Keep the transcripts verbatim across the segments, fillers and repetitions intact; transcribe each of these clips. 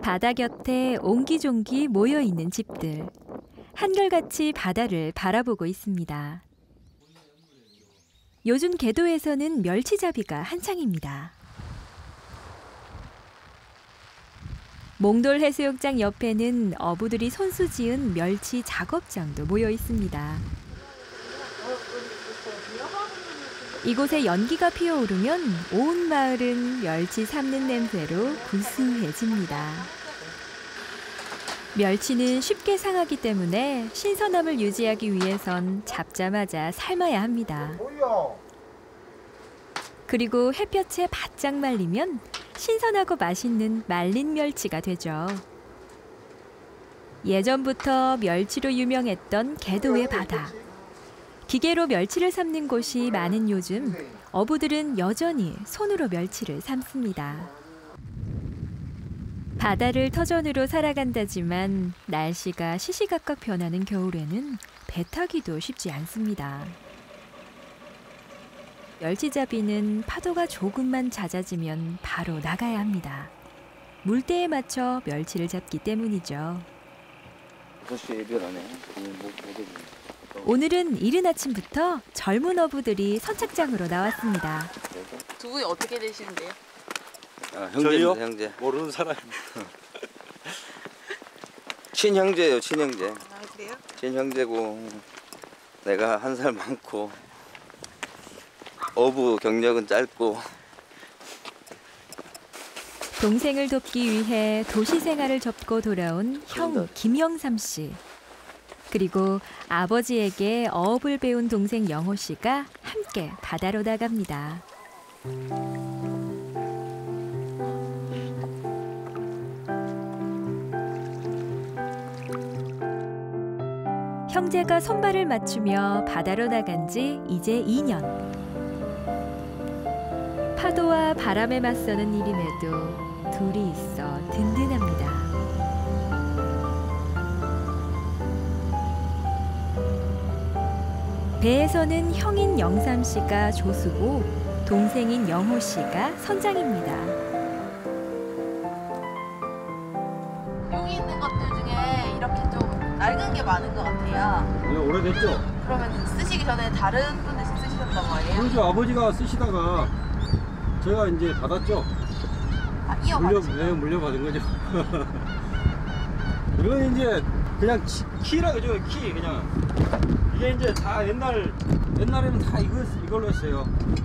바다 곁에 옹기종기 모여있는 집들. 한결같이 바다를 바라보고 있습니다. 요즘 계도에서는 멸치잡이가 한창입니다. 몽돌 해수욕장 옆에는 어부들이 손수 지은 멸치 작업장도 모여 있습니다. 이곳에 연기가 피어오르면 온 마을은 멸치 삶는 냄새로 구수해집니다. 멸치는 쉽게 상하기 때문에 신선함을 유지하기 위해선 잡자마자 삶아야 합니다. 그리고 햇볕에 바짝 말리면 신선하고 맛있는 말린 멸치가 되죠. 예전부터 멸치로 유명했던 계도의 바다. 기계로 멸치를 삶는 곳이 많은 요즘, 어부들은 여전히 손으로 멸치를 삶습니다. 바다를 터전으로 살아간다지만 날씨가 시시각각 변하는 겨울에는 배 타기도 쉽지 않습니다. 멸치잡이는 파도가 조금만 잦아지면 바로 나가야 합니다. 물때에 맞춰 멸치를 잡기 때문이죠. 오늘은 이른 아침부터 젊은 어부들이 선착장으로 나왔습니다. 두 분이 어떻게 되시는데요? 아, 형제입니다, 형제. 모르는 사람입니다. 친형제예요, 친형제. 아, 그래요? 친형제고 내가 한 살 많고 어부 경력은 짧고. 동생을 돕기 위해 도시 생활을 접고 돌아온 형 김영삼 씨. 그리고 아버지에게 어업을 배운 동생 영호 씨가 함께 바다로 나갑니다. 형제가 손발을 맞추며 바다로 나간 지 이제 이 년. 파도와 바람에 맞서는 일임에도 둘이 있어 든든합니다. 배에서는 형인 영삼 씨가 조수고 동생인 영호 씨가 선장입니다. 여기 있는 것들 중에 이렇게 좀 낡은 게 많은 것 같아요. 네, 오래됐죠? 그러면 쓰시기 전에 다른 분들 쓰시던 거예요? 그렇죠. 아버지가 쓰시다가 제가 이제 받았죠. 아, 물려, 이어받으신 네, 물려받은 거죠. 이건 이제 그냥 키라 그죠? 키 그냥. 이게 이제 다 옛날 옛날에는 다 이거 이걸로 했어요.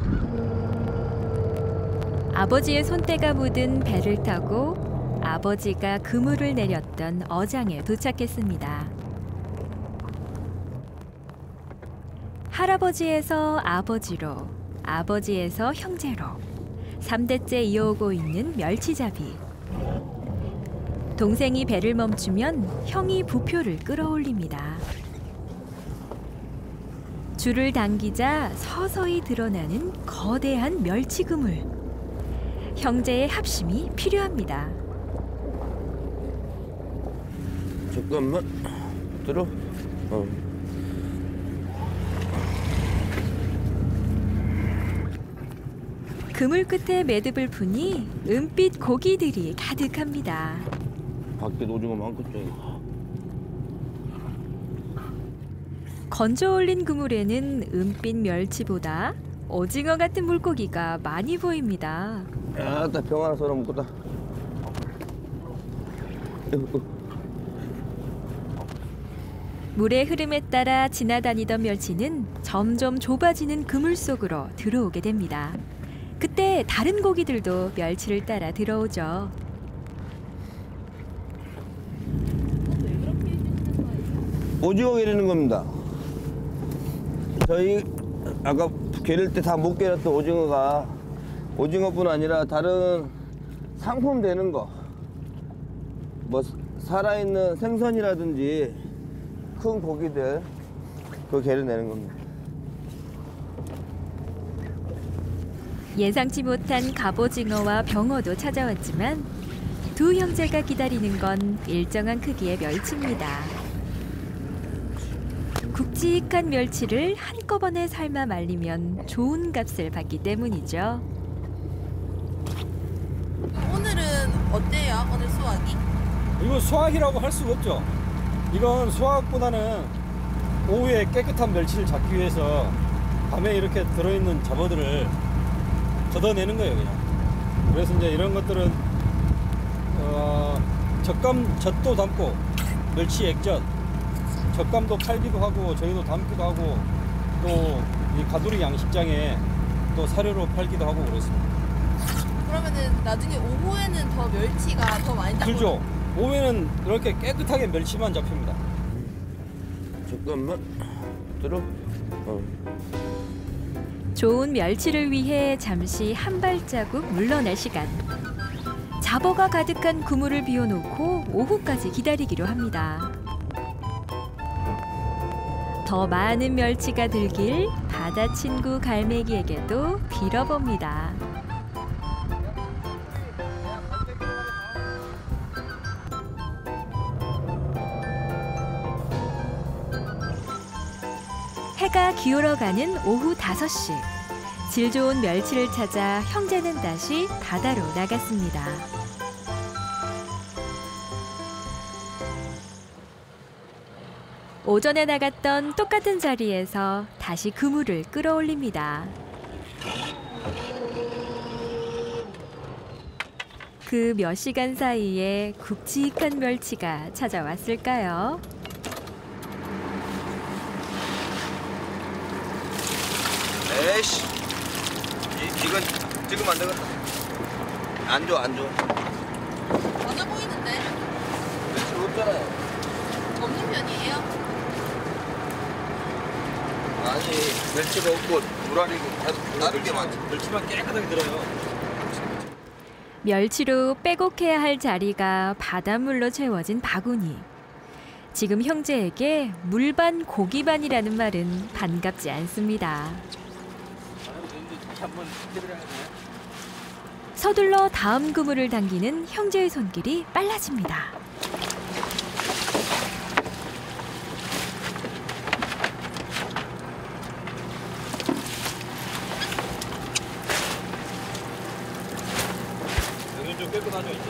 아버지의 손때가 묻은 배를 타고 아버지가 그물을 내렸던 어장에 도착했습니다. 할아버지에서 아버지로, 아버지에서 형제로 삼 대째 이어오고 있는 멸치잡이. 동생이 배를 멈추면 형이 부표를 끌어올립니다. 줄을 당기자 서서히 드러나는 거대한 멸치 그물. 형제의 합심이 필요합니다. 잠깐만 들어. 어. 그물 끝에 매듭을 푸니 은빛 고기들이 가득합니다. 밖에 오징어 많겠죠. 건져 올린 그물에는 은빛 멸치보다 오징어 같은 물고기가 많이 보입니다. 야, 나 병 하나 썰어 먹겠다. 물의 흐름에 따라 지나다니던 멸치는 점점 좁아지는 그물 속으로 들어오게 됩니다. 그때 다른 고기들도 멸치를 따라 들어오죠. 오징어 게르는 겁니다. 저희 아까 게를 때 다 못 게렸던 오징어가 오징어뿐 아니라 다른 상품 되는 거, 뭐 살아있는 생선이라든지 큰 고기들 그거 게려내는 겁니다. 예상치 못한 갑오징어와 병어도 찾아왔지만 두 형제가 기다리는 건 일정한 크기의 멸치입니다. 굵직한 멸치를 한꺼번에 삶아 말리면 좋은 값을 받기 때문이죠. 오늘은 어때요? 오늘 수확이? 이거 수확이라고 할 수가 없죠. 이건 수확보다는 오후에 깨끗한 멸치를 잡기 위해서 밤에 이렇게 들어있는 잡어들을 걷어내는 거예요, 그냥. 그래서 이제 이런 것들은 어, 젓감 젓도 담고 멸치 액젓 젓감도 팔기도 하고 저희도 담기도 하고 또 이 가두리 양식장에 또 사료로 팔기도 하고 그렇습니다. 그러면은 나중에 오후에는 더 멸치가 더 많이 잡고. 그렇죠. 오후에는 이렇게 깨끗하게 멸치만 잡힙니다. 잠깐만 들어. 어. 좋은 멸치를 위해 잠시 한 발자국 물러날 시간. 잡어가 가득한 그물을 비워놓고 오후까지 기다리기로 합니다. 더 많은 멸치가 들길 바다 친구 갈매기에게도 빌어봅니다. 해가 기울어가는 오후 다섯 시. 질 좋은 멸치를 찾아 형제는 다시 바다로 나갔습니다. 오전에 나갔던 똑같은 자리에서 다시 그물을 끌어올립니다. 그 몇 시간 사이에 굵직한 멸치가 찾아왔을까요? 에이씨, 이, 이건 지금 안 되겠다. 안 줘, 안 줘. 맞아 보이는데. 멸치 없잖아요. 없는 편이에요? 아니, 멸치가 없고 물알이고 다른 게 많지. 멸치만 깨끗하게 들어요. 멸치로 빼곡해야 할 자리가 바닷물로 채워진 바구니. 지금 형제에게 물반 고기반이라는 말은 반갑지 않습니다. 서둘러 다음 그물을 당기는 형제의 손길이 빨라집니다. 여기 좀 깨끗하죠 이제.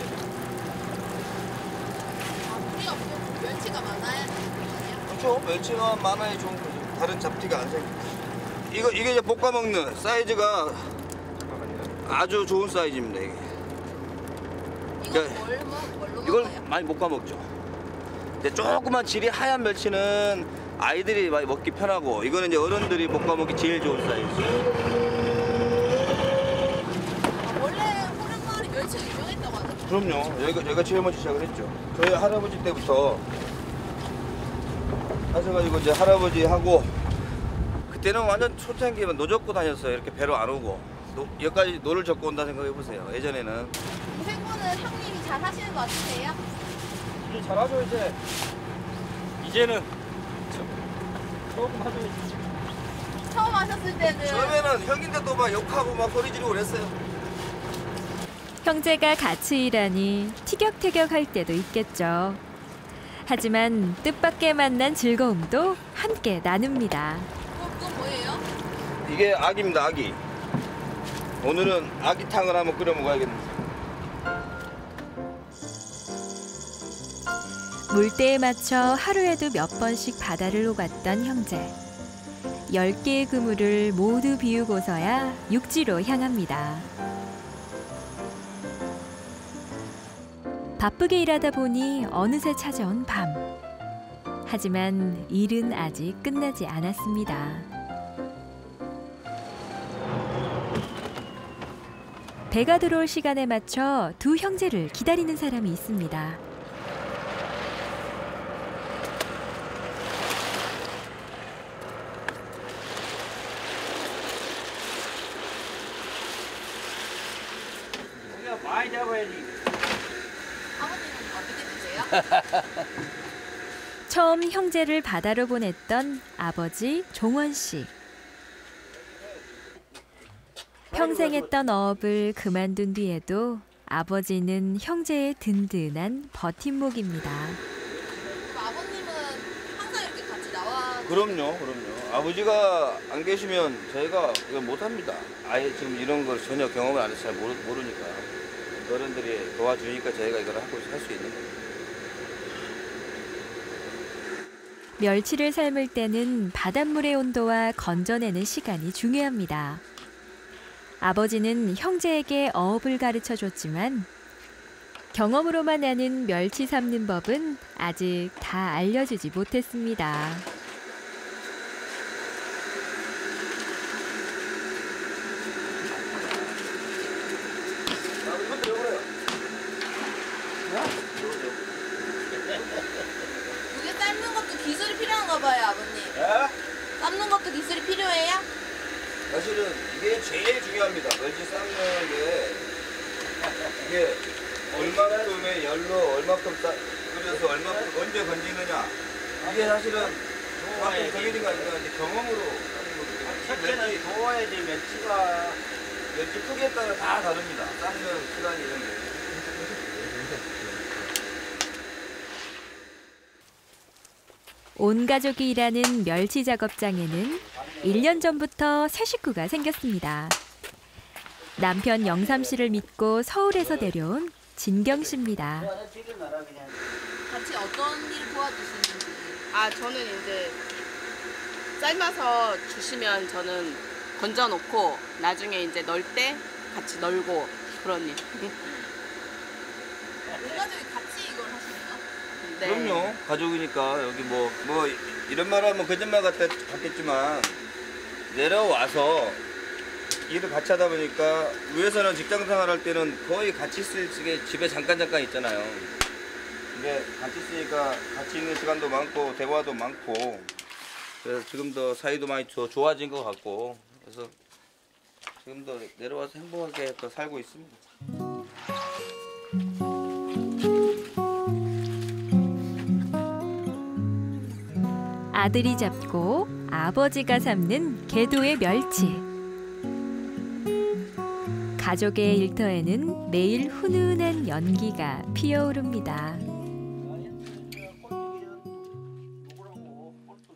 아, 물이 없고 멸치가 많아야 그렇죠. 멸치가 많아야 좋은 거죠. 다른 잡티가 안 생겨. 이거 이게 이제 볶아 먹는 사이즈가 아주 좋은 사이즈입니다. 이게. 이거 그러니까 뭘 먹, 뭘로 이걸 먹어요? 많이 볶아 먹죠. 근데 조그만 질이 하얀 멸치는 아이들이 많이 먹기 편하고 이거는 이제 어른들이 볶아 먹기 제일 좋은 사이즈. 아, 원래 호랑마을이 멸치가 유명했다고 하죠? 그럼요. 여기가 여기가 제일 먼저 시작을 했죠. 저희 할아버지 때부터 하셔가지고 이제 할아버지하고 그때는 완전 초창기면 노 젓고 다녔어요. 이렇게 배로 안 오고 노, 여기까지 노를 젓고 온다 생각해 보세요. 예전에는. 생고는 형님이 잘 하시는 것 같으세요? 이제 잘하죠 이제. 이제는 저- 조금 하죠 이제. 처음 하셨을 때는 처음에는 형인데도 막 욕하고 막 소리 지르고 그랬어요. 형제가 같이 일하니 티격태격할 때도 있겠죠. 하지만 뜻밖의 만난 즐거움도 함께 나눕니다. 그거, 그건 뭐예요? 이게 아기입니다. 아기. 오늘은 아기탕을 한번 끓여 먹어야겠는데. 물때에 맞춰 하루에도 몇 번씩 바다를 오갔던 형제. 열 개의 그물을 모두 비우고서야 육지로 향합니다. 바쁘게 일하다 보니 어느새 찾아온 밤. 하지만 일은 아직 끝나지 않았습니다. 배가 들어올 시간에 맞춰 두 형제를 기다리는 사람이 있습니다. 우리가 많이 잡아야지. 아버님은 어떻게 드세요? 처음 형제를 바다로 보냈던 아버지 종원 씨. 평생 했던 어업을 그만둔 뒤에도 아버지는 형제의 든든한 버팀목입니다. 그럼 아버님은 항상 이렇게 같이 나와. 그럼요, 그럼요. 아버지가 안 계시면 저희가 이거 못합니다. 아예 지금 이런 걸 전혀 경험을 안 해서 잘 모르, 모르니까 어른들이 도와주니까 저희가 이걸 하고 할 수 있는 거예요. 멸치를 삶을 때는 바닷물의 온도와 건져내는 시간이 중요합니다. 아버지는 형제에게 어업을 가르쳐 줬지만 경험으로만 아는 멸치 삶는 법은 아직 다 알려주지 못했습니다. 이게 삶는 것도 기술이 필요한가 봐요, 아버님. 예? 삶는 것도 기술이 필요해요? 사실은 이게 제일 중요합니다. 멸치 삶는 게 이게 얼마큼의 열로 얼마큼 싸 끓여서 얼마큼 언제 건지느냐 이게 사실은 정확히 정해진 거 아니라 이제 경험으로 하는 거거든요. 첫째는 더워야지 멸치가 멸치 크기에 따라 다 다릅니다. 삶는 시간이 이런 게. 온 가족이 일하는 멸치 작업장에는 일 년 전부터 새 식구가 생겼습니다. 남편 영삼 씨를 믿고 서울에서 내려온 진경 씨입니다. 같이 어떤 일 도와주시는지. 아, 저는 이제 삶아서 주시면 저는 건져 놓고 나중에 이제 널 때 같이 널고 그런 일. 온 가족이 같이 이걸 하시나요? 네. 그럼요. 가족이니까 여기 뭐, 뭐 이런 말 하면 거짓말 같, 같겠지만 내려와서 일을 같이 하다 보니까 위에서는 직장 생활할 때는 거의 같이 쓰게 집에 잠깐 잠깐 있잖아요. 근데 같이 쓰니까 같이 있는 시간도 많고 대화도 많고 그래서 지금 더 사이도 많이 더 좋아진 것 같고 그래서 지금 더 내려와서 행복하게 더 살고 있습니다. 아들이 잡고 아버지가 삶는 궤도의 멸치. 가족의 일터에는 매일 훈훈한 연기가 피어오릅니다.